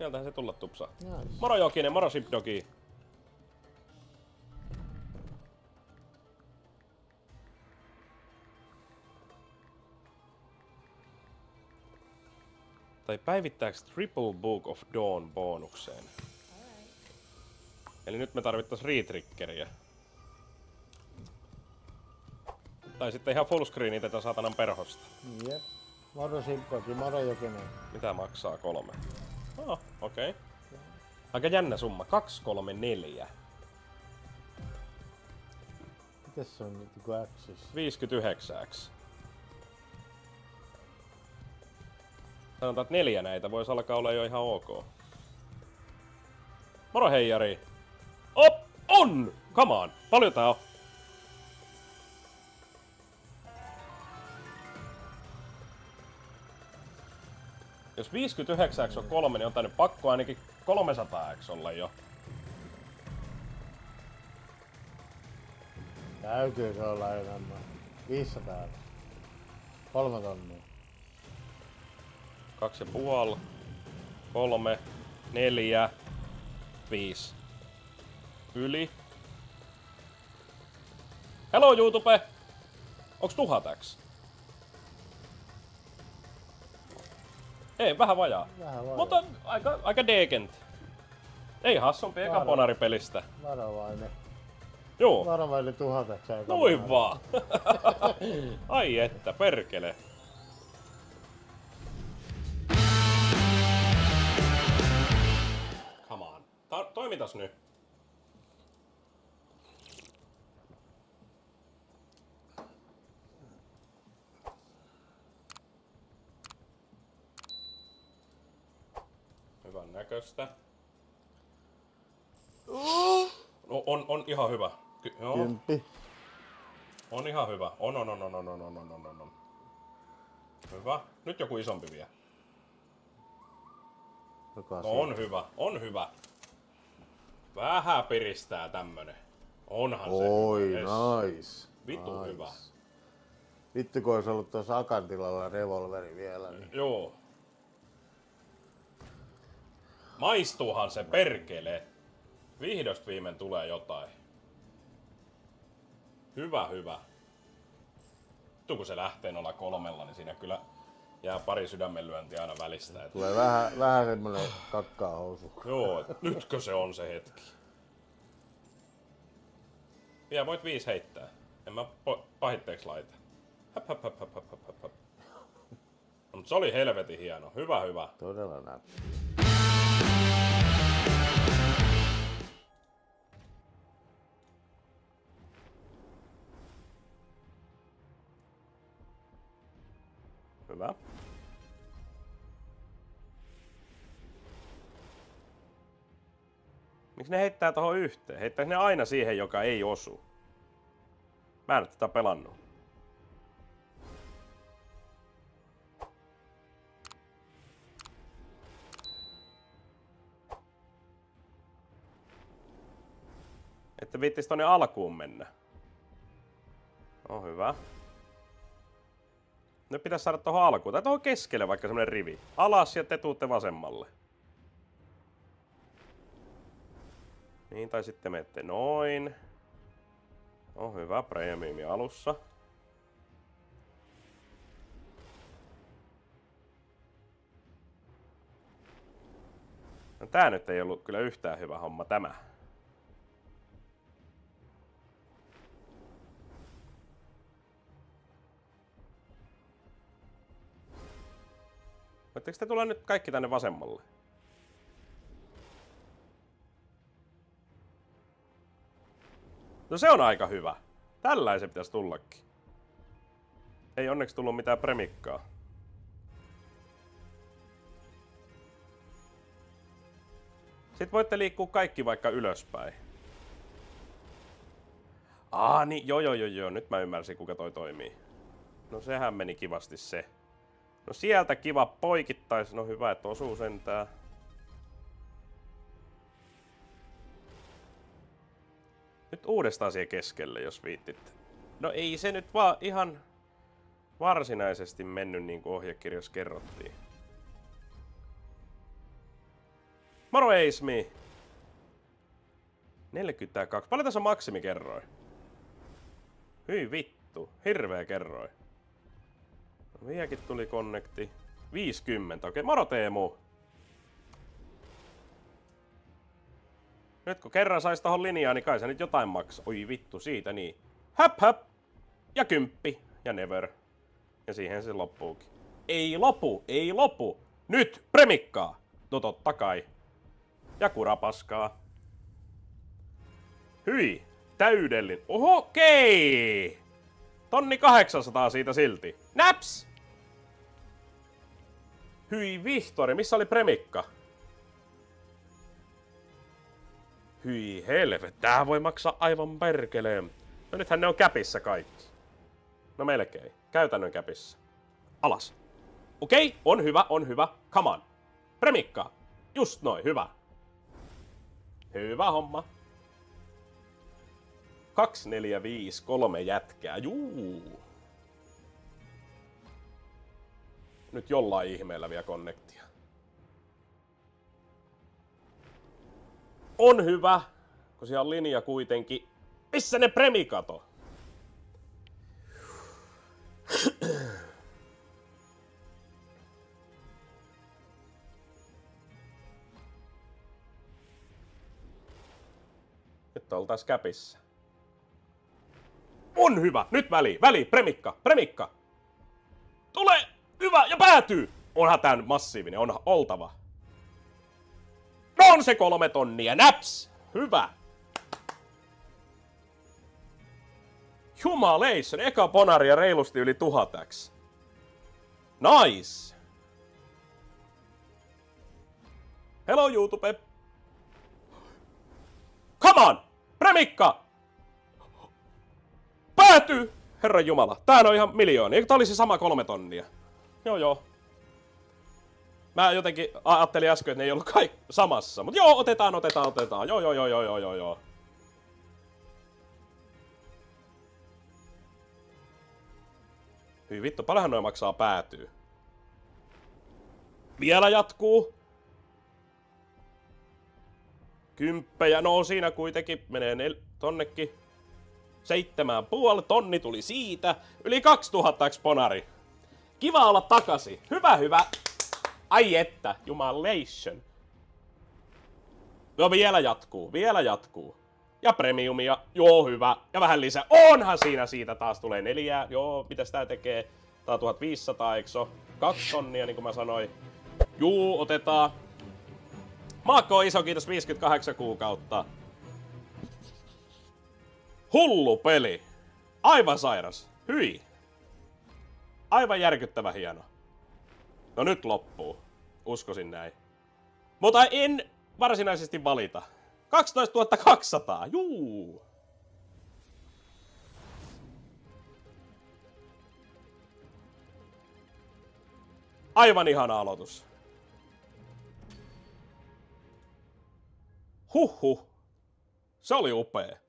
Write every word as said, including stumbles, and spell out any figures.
Sieltähän se tulla tupsaa. Nice. Moro Jokinen, moro Shipdogi. Tai päivittääks Triple Book of Dawn bonukseen? Eli nyt me tarvittais retriggeriä. Tai sitten ihan fullscreeni tätä saatanan perhosta. Jep. Moro Simppoki, moro Jokinen. Mitä maksaa kolme? Oh, okei. Okay. Aika jännä summa. kaksi, kolme, neljä. Mites se on nyt joku X? viisikymmentäyhdeksän X. Sanotaan, että neljä näitä voisi alkaa olla jo ihan ok. Moro heijari! Op! On! Come on! Paljon tää on? Jos viisikymmentäyhdeksän X on kolme, niin on tänne pakko ainakin kolmesataa X olla jo. Täytyy se olla enemmän. viisisataa. Kolme tonnia. Kaksi ja puoli. Kolme. Neljä. Viisi. Yli. Hello YouTube! Onks tuhat X? Ei, vähän vajaa. Vähän vajaa. Mutta aika, aika decent. Ei hassumpi eka ponaripelistä. Varovainen. Joo. Varovainen tuhat X. Noin vaan. Ai että, perkele. Come on. Ta toimitas nyt. Hyvän näköistä. No, on, on ihan hyvä. Ky joo. Kymppi. On ihan hyvä. On, on, on, on, on, on, on, on, on, on. Hyvä. Nyt joku isompi vielä. No on hyvä, on hyvä. Vähän piristää tämmönen. Onhan se Oi, hyvä. nice. Vittu nice. hyvä. Vittu kun olisi ollut tuossa Akantilalla revolveri vielä. Niin... Joo. Maistuuhan se perkele. Vihdosta viimein tulee jotain. Hyvä, hyvä. Vittu kun se lähtee nolla kolmella, niin siinä kyllä jää pari sydämenlyöntiä aina välistä. Että... Tulee vähän, vähän semmonen kakkaa housu. Joo, nytkö se on se hetki? Vielä voit viisi heittää. En mä pahitteeksi laita. Häp, häp, häp, häp, häp, häp, häp. No, mutta se oli helvetin hieno. Hyvä, hyvä. Todella näyttää. Hyvä. Miksi ne heittää tohon yhteen? Heittääkö ne aina siihen, joka ei osu? Mä en ole tätä pelannut. Että viittis tonne alkuun mennä. On hyvä. Nyt pitäisi saada tohon alkuun. Tai tohon keskelle vaikka semmonen rivi. Alas ja te tuutte vasemmalle. Niin, tai sitten menette noin. On hyvä, premiumi alussa. No tää nyt ei ollut kyllä yhtään hyvä homma tämä. Voitteko te tulla nyt kaikki tänne vasemmalle? No se on aika hyvä. Tällainen se pitäisi tullakin. Ei onneksi tullut mitään premikkaa. Sitten voitte liikkua kaikki vaikka ylöspäin. Aa niin, joo joo joo joo, nyt mä ymmärsin kuinka toi toimii. No sehän meni kivasti se. No sieltä kiva poikittais, no hyvä että osuu sentään. Nyt uudestaan siihen keskelle, jos viittit. No ei se nyt vaan ihan varsinaisesti mennyt niin kuin ohjekirjassa kerrottiin. Moro Eismi. neljäkymmentäkaksi. Paljon tässä on maksimikerroin? Hyi vittu. Hirveä kerroin. Vieläkin tuli konnekti. viisikymmentä. Okei, moro Teemu. Nyt kun kerran sais tohon linjaan, niin kai se nyt jotain maksaa. Oi vittu, siitä niin. Höp höp. Ja kymppi. Ja never. Ja siihen se loppuukin. Ei lopu, ei lopu. Nyt premikkaa. No totta kai. Ja kurapaskaa. Hyi. Täydellinen. Oho, okei. Tonni kahdeksansataa siitä silti. Naps! Hyi vihtori, missä oli premikka? Hyi helvet, tää voi maksaa aivan perkeleen. No nythän ne on käpissä kaikki. No melkein. Käytännön käpissä. Alas. Okei, on hyvä, on hyvä. Come on. Premikka. Just noin, hyvä. Hyvä homma. kaksi, neljä, viisi, kolme jätkää. Juu. Nyt jollain ihmeellä vielä konnektia. On hyvä, kun siellä on linja kuitenkin. Missä ne premikato? Nyt oltais käpissä. On hyvä! Nyt väli! Väli! Premikka! Premikka! Tule! Hyvä! Ja päätyy! Onhan tää nyt massiivinen. Onhan oltava. No on se kolme tonnia! Naps! Hyvä! Jumaleison! Eka bonaria reilusti yli tuhataksi. Nice! Hello YouTube! Come on! Premikka! Päätyy! Herran jumala, tää on ihan miljooni. Eikö tää olisi sama kolme tonnia? Joo joo. Mä jotenkin ajattelin äsken, että ne ei ollut kaikki samassa. Mut joo, otetaan, otetaan, otetaan. Joo joo joo joo joo joo joo. Hyi vittu, paljonhan noin maksaa päätyy. Vielä jatkuu. Kymppejä, no siinä kuitenkin menee nel tonnekin. Seitsemään puoli, tonni tuli siitä. Yli kaksituhatta exponari. Kiva olla takaisin. Hyvä, hyvä. Ai että, jumalation. Joo, vielä jatkuu, vielä jatkuu. Ja premiumia, joo hyvä. Ja vähän lisää. Onhan siinä siitä taas tulee neljää. Joo, mitäs tää tekee? Tää on tuhatviisisataa, eikö Kaksi tonnia, niin kuin mä sanoin. Juu, otetaan. Maakko iso kiitos viisikymmentäkahdeksan kuukautta. Hullu peli. Aivan sairas. Hyi. Aivan järkyttävä hieno. No nyt loppuu. Uskoisin näin. Mutta en varsinaisesti valita. kaksitoistatuhatta kaksisataa. Juu. Aivan ihana aloitus. Huhhuh. Se oli upea.